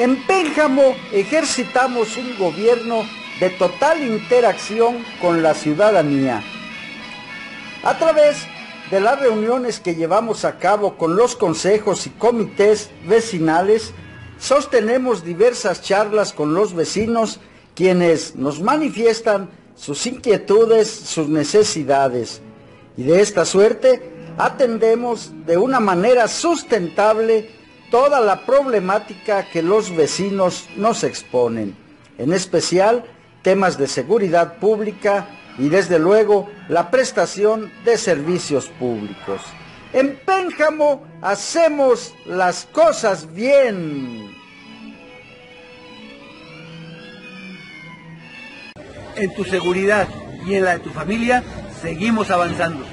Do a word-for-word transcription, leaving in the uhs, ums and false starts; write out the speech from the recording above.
En Pénjamo ejercitamos un gobierno de total interacción con la ciudadanía. A través de las reuniones que llevamos a cabo con los consejos y comités vecinales, sostenemos diversas charlas con los vecinos, quienes nos manifiestan sus inquietudes, sus necesidades. Y de esta suerte atendemos de una manera sustentable toda la problemática que los vecinos nos exponen, en especial temas de seguridad pública y desde luego la prestación de servicios públicos. En Pénjamo hacemos las cosas bien. En tu seguridad y en la de tu familia seguimos avanzando.